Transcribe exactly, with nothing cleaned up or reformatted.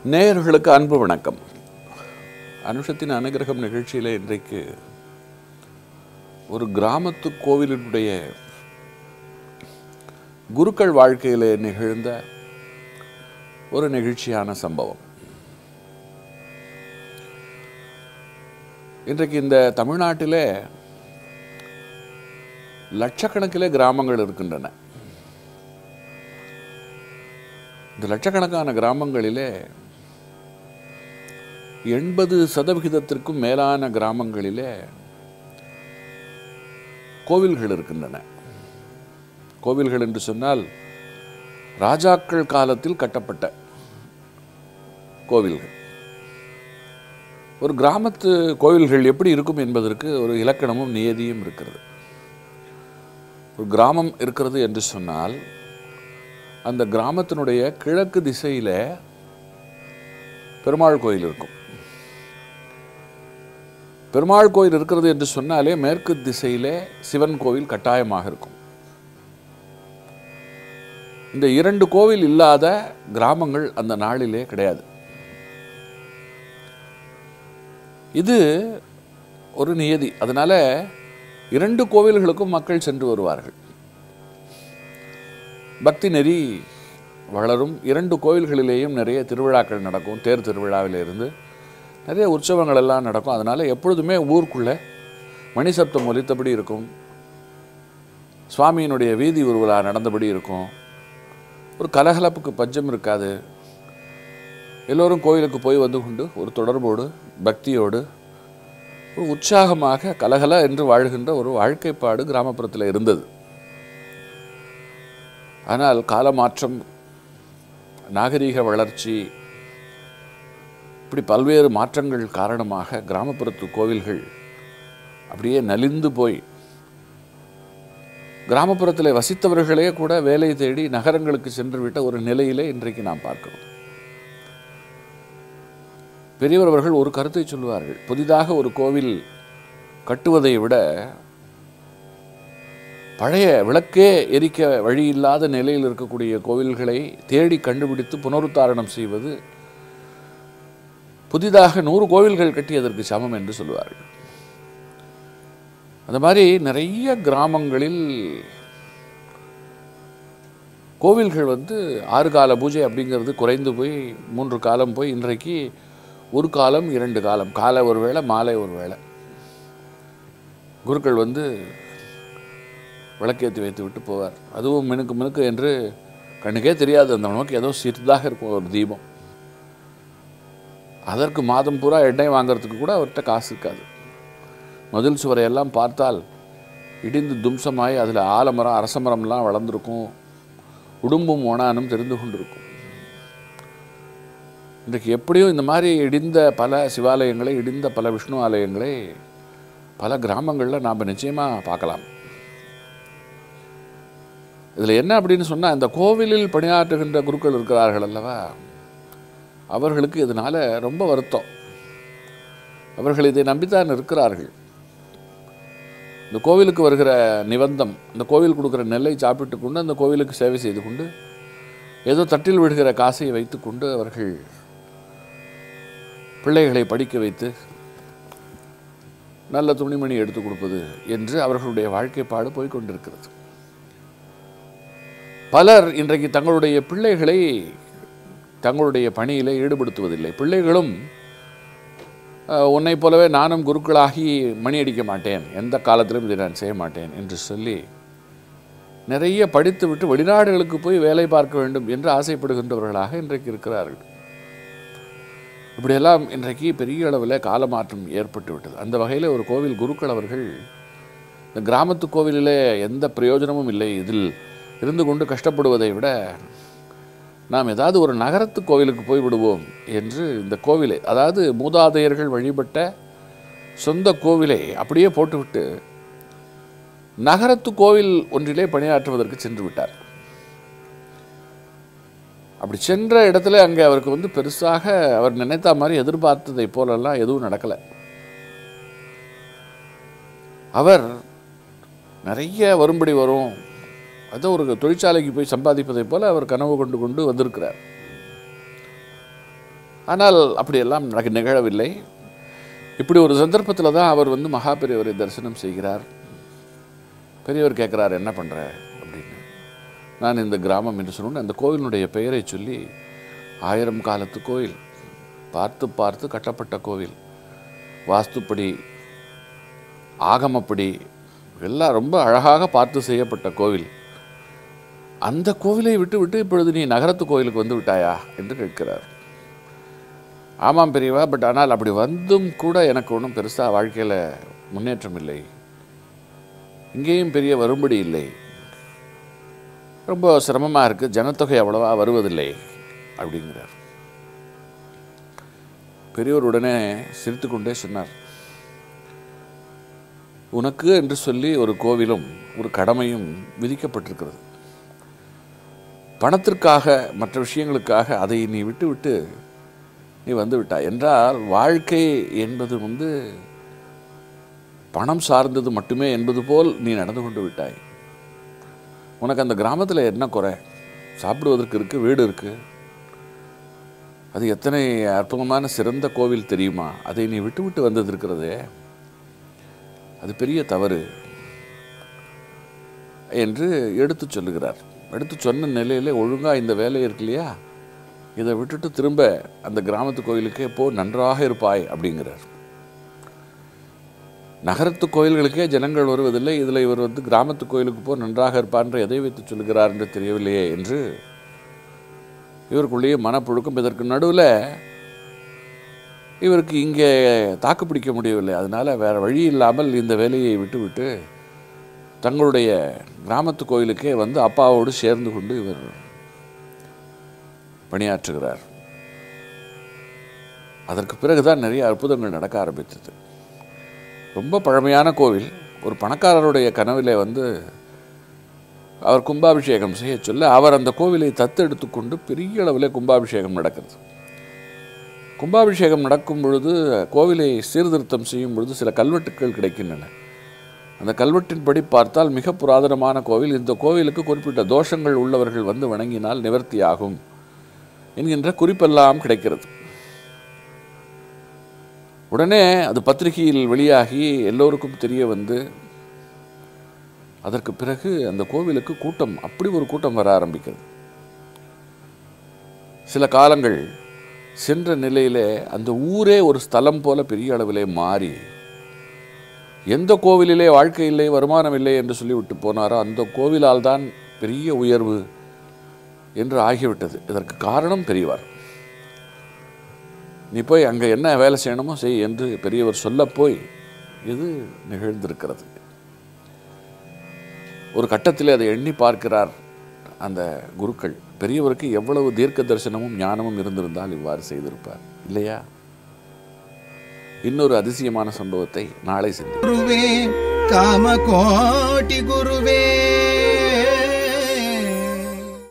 நேயர்களுக்கு அன்பு வணக்கம். அனுஷத்தின் அனுகிரகம் நிகழ்ச்சியில் இன்றைக்கு ஒரு கிராமத்து கோவிலினுடைய குருக்கள் வாழ்க்கையில் நிகழ்ந்த ஒரு நிகழ்ச்சியான சம்பவம். இன்றைக்கு இந்த தமிழ்நாட்டிலே லட்சக்கணக்கிலே கிராமங்கள் இருக்கின்றன. இந்த லட்சக்கணக்கான கிராமங்களிலே எண்பது சதவிகிதத்திற்கும் மேலான கிராமங்களிலே கோவில்கள் இருக்கின்றன. கோவில்கள் என்று சொன்னால் ராஜாக்கள் காலத்தில் கட்டப்பட்ட கோவில்கள். ஒரு கிராமத்து கோவில்கள் எப்படி இருக்கும் என்பதற்கு ஒரு இலக்கணமும் நியதியும் இருக்கிறது. ஒரு கிராமம் இருக்கிறது என்று சொன்னால் அந்த கிராமத்தினுடைய கிழக்கு திசையில் பெருமாள் கோயில் இருக்கும். பெருமாள் கோயில் இருக்கிறது என்று சொன்னாலே மேற்கு திசையிலே சிவன் கோவில் கட்டாயமாக இருக்கும். இந்த இரண்டு கோவில் இல்லாத கிராமங்கள் அந்த நாளிலே கிடையாது. இது ஒரு நியதி. அதனால இரண்டு கோவில்களுக்கும் மக்கள் சென்று வருவார்கள். பக்தி நெறி வளரும். இரண்டு கோவில்களிலேயும் நிறைய திருவிழாக்கள் நடக்கும். தேர் திருவிழாவிலிருந்து நிறைய உற்சவங்கள் எல்லாம் நடக்கும். அதனால் எப்பொழுதுமே ஊருக்குள்ளே மணி சப்தம் ஒலித்தபடி இருக்கும். சுவாமியினுடைய வீதி உருவிழா நடந்தபடி இருக்கும். ஒரு கலகலப்புக்கு பஞ்சம் இருக்காது. எல்லோரும் கோயிலுக்கு போய் வந்து கொண்டு ஒரு தொடர்போடு பக்தியோடு ஒரு உற்சாகமாக கலகல என்று வாழ்கின்ற ஒரு வாழ்க்கைப்பாடு கிராமப்புறத்தில் இருந்தது. ஆனால் காலமாற்றம், நாகரீக வளர்ச்சி, இப்படி பல்வேறு மாற்றங்கள் காரணமாக கிராமப்புறத்து கோவில்கள் அப்படியே நலிந்து போய் கிராமப்புறத்தில் வசித்தவர்களே கூட வேலை தேடி நகரங்களுக்கு சென்று விட்ட ஒரு நிலையிலே இன்றைக்கு நாம் பார்க்கிறோம். பெரியவர் அவர்கள் ஒரு கருத்தை சொல்லுவார்கள். புதிதாக ஒரு கோவில் கட்டுவதை விட பழைய விளக்கே எரிக்க வழி இல்லாத நிலையில் இருக்கக்கூடிய கோவில்களை தேடி கண்டுபிடித்து புனருத்தாரணம் செய்வது புதிதாக நூறு கோவில்கள் கட்டியதற்கு சமம் என்று சொல்லுவார்கள். அந்த மாதிரி நிறைய கிராமங்களில் கோவில்கள் வந்து ஆறு கால பூஜை அப்படிங்கிறது குறைந்து போய் மூன்று காலம் போய் இன்றைக்கு ஒரு காலம் இரண்டு காலம், காலை ஒரு வேளை மாலை ஒரு வேளை குருக்கள் வந்து விளக்கேற்றி வைத்து விட்டு போவார். அதுவும் மினுக்கு மினுக்கு என்று கண்ணுக்கே தெரியாது. அந்த நமக்கு ஏதோ சிறிதாக இருக்கும் ஒரு தீபம். அதற்கு மாதம் பூரா எண்ணெய் வாங்கிறதுக்கு கூட அவர்கிட்ட காசு இருக்காது. மதில் சுவரையெல்லாம் பார்த்தால் இடிந்து தும்சமாய் அதில் ஆலமரம் அரசமரம்லாம் வளர்ந்துருக்கும். உடும்பும் ஓனானும் தெரிந்து கொண்டிருக்கும். இன்றைக்கு எப்படியும் இந்த மாதிரி இடிந்த பல சிவாலயங்களை, இடிந்த பல விஷ்ணு ஆலயங்களை பல கிராமங்களில் நாம் நிச்சயமாக பார்க்கலாம். இதில் என்ன அப்படின்னு சொன்னால், இந்த கோவிலில் பணியாற்றுகின்ற குருக்கள் இருக்கிறார்கள் அல்லவா, அவர்களுக்கு இதனால் ரொம்ப வருத்தம். அவர்கள் இதை நம்பித்தான் இருக்கிறார்கள். இந்த கோவிலுக்கு வருகிற நிபந்தம், இந்த கோவில் கொடுக்குற நெல்லை சாப்பிட்டு கொண்டு அந்த கோவிலுக்கு சேவை செய்து கொண்டு ஏதோ தட்டில் விடுகிற காசை வைத்து கொண்டு அவர்கள் பிள்ளைகளை படிக்க வைத்து நல்ல துணிமணி எடுத்து கொடுப்பது என்று அவர்களுடைய வாழ்க்கைப்பாடு போய்கொண்டிருக்கிறது. பலர் இன்றைக்கு தங்களுடைய பிள்ளைகளை தங்களுடைய பணியில் ஈடுபடுத்துவதில்லை. பிள்ளைகளும் உன்னை போலவே நானும் குருக்களாகி மணி அடிக்க மாட்டேன், எந்த காலத்திலும் இதை நான் செய்ய மாட்டேன் என்று சொல்லி நிறைய படித்து விட்டு வெளிநாடுகளுக்கு போய் வேலை பார்க்க வேண்டும் என்று ஆசைப்படுகின்றவர்களாக இன்றைக்கு இருக்கிறார்கள். இப்படியெல்லாம் இன்றைக்கு பெரிய அளவில் காலமாற்றம் ஏற்பட்டு விட்டது. அந்த வகையில் ஒரு கோவில் குருக்கள் அவர்கள் இந்த கிராமத்து கோவிலில் எந்த பிரயோஜனமும் இல்லை, இதில் இருந்து கொண்டு கஷ்டப்படுவதை விட நாம் ஏதாவது ஒரு நகரத்து கோவிலுக்கு போய்விடுவோம் என்று இந்த கோவிலை, அதாவது மூதாதையர்கள் வழிபட்ட சொந்த கோவிலை அப்படியே போட்டுவிட்டு நகரத்து கோவில் ஒன்றிலே பணியாற்றுவதற்கு சென்று விட்டார். அப்படி சென்ற இடத்துல அங்கே அவருக்கு வந்து பெருசாக அவர் நினைத்த மாதிரி எதிர்பார்த்ததை போலெல்லாம் எதுவும் நடக்கலை. அவர் நிறைய வரும்படி வரும், அது ஒரு தொழிற்சாலைக்கு போய் சம்பாதிப்பதை போல அவர் கனவு கொண்டு கொண்டு வந்திருக்கிறார். ஆனால் அப்படியெல்லாம் நடக்க நிகழவில்லை. இப்படி ஒரு சந்தர்ப்பத்தில் தான் அவர் வந்து மகா பெரியவரை தரிசனம் செய்கிறார். பெரியவர் கேட்குறார், என்ன பண்ணுற அப்படின்னு. நான் இந்த கிராமம் என்று சொன்னோன்னு அந்த கோவிலினுடைய பெயரை சொல்லி, ஆயிரம் காலத்து கோயில், பார்த்து பார்த்து கட்டப்பட்ட கோவில், வாஸ்துப்படி ஆகமப்படி எல்லாம் ரொம்ப அழகாக பார்த்து செய்யப்பட்ட கோவில், அந்த கோவிலை விட்டு விட்டு இப்பொழுது நீ நகரத்து கோயிலுக்கு வந்து விட்டாயா என்று கேட்கிறார். ஆமாம் பெரியவா, பட் ஆனால் அப்படி வந்தும் கூட எனக்கு ஒன்றும் பெருசாக வாழ்க்கையில் முன்னேற்றம் இல்லை, இங்கேயும் பெரிய வரும்படி இல்லை, ரொம்ப சிரமமாக இருக்குது, ஜனத்தொகை அவ்வளவா வருவதில்லை அப்படிங்கிறார். பெரியவர் உடனே சிரித்து கொண்டே சொன்னார், உனக்கு என்று சொல்லி ஒரு கோவிலும் ஒரு கடமையும் விதிக்கப்பட்டிருக்கிறது. பணத்திற்காக மற்ற விஷயங்களுக்காக அதை நீ விட்டு விட்டு நீ வந்து விட்டாய் என்றால், வாழ்க்கை என்பது வந்து பணம் சார்ந்தது மட்டுமே என்பது போல் நீ நடந்து கொண்டு விட்டாய். உனக்கு அந்த கிராமத்தில் என்ன குறை? சாப்பிடுவதற்கு இருக்குது, வீடு இருக்குது, அது எத்தனை அற்புதமான சிறந்த கோவில் தெரியுமா? அதை நீ விட்டு விட்டு வந்தது இருக்கிறதே, அது பெரிய தவறு என்று எடுத்து சொல்லுகிறார். எடுத்து சொன்ன நிலையிலே ஒழுங்காக இந்த வேலை இருக்கு இல்லையா, இதை விட்டுட்டு திரும்ப அந்த கிராமத்து கோயிலுக்கே போ, நன்றாக இருப்பாய் அப்படிங்கிறார். நகரத்து கோயில்களுக்கே ஜனங்கள் வருவதில்லை, இதில் இவர் வந்து கிராமத்து கோயிலுக்கு போ நன்றாக இருப்பான்ற எதை வைத்து சொல்லுகிறார் என்று தெரியவில்லையே என்று இவருக்குள்ளேயே மனப்புழுக்கம். இதற்கு நடுவில் இவருக்கு இங்கே தாக்கு பிடிக்க முடியவில்லை. அதனால் வேறு வழி இல்லாமல் இந்த வேலையை விட்டுவிட்டு தங்களுடைய கிராமத்து கோயிலுக்கே வந்து அப்பாவோடு சேர்ந்து கொண்டு இவர் பணியாற்றுகிறார். அதற்கு பிறகுதான் நிறைய அற்புதங்கள் நடக்க ஆரம்பித்தது. ரொம்ப பழமையான கோவில், ஒரு பணக்காரருடைய கனவிலே வந்து அவர் கும்பாபிஷேகம் செய்ய சொல்ல, அவர் அந்த கோவிலை தத்தெடுத்து கொண்டு பெரிய அளவில் கும்பாபிஷேகம் நடக்கிறது. கும்பாபிஷேகம் நடக்கும் பொழுது, கோவிலை சீர்திருத்தம் செய்யும் பொழுது சில கல்வெட்டுக்கள் கிடைக்கின்றன. அந்த கல்வெட்டின்படி பார்த்தால் மிக புராதனமான கோவில், இந்த கோவிலுக்கு குறிப்பிட்ட தோஷங்கள் உள்ளவர்கள் வந்து வணங்கினால் நிவர்த்தியாகும் என்கின்ற குறிப்பெல்லாம் கிடைக்கிறது. உடனே அது பத்திரிகையில் வெளியாகி எல்லோருக்கும் தெரிய வந்து, அதற்கு பிறகு அந்த கோவிலுக்கு கூட்டம், அப்படி ஒரு கூட்டம் வர ஆரம்பிக்கிறது. சில காலங்கள் சென்ற நிலையிலே அந்த ஊரே ஒரு ஸ்தலம் போல பெரிய அளவிலே மாறி, எந்த கோவிலிலே வாழ்க்கை இல்லை, வருமானம் இல்லை என்று சொல்லிவிட்டு போனாரோ அந்த கோவிலால் தான் பெரிய உயர்வு என்று ஆகிவிட்டது. இதற்கு காரணம் பெரியவர். நீ போய் அங்கே என்ன வேலை செய்யணுமோ செய் என்று பெரியவர் சொல்ல போய் இது நிகழ்ந்திருக்கிறது. ஒரு கட்டத்தில் அதை எண்ணி பார்க்கிறார் அந்த குருக்கள், பெரியவருக்கு எவ்வளவு தீர்க்க தரிசனமும் ஞானமும் இருந்திருந்தால் இவ்வாறு செய்திருப்பார் இல்லையா? இன்னொரு அதிசயமான சம்பவத்தை நாளை செஞ்சு. குருவே காமகோட்டி குருவே.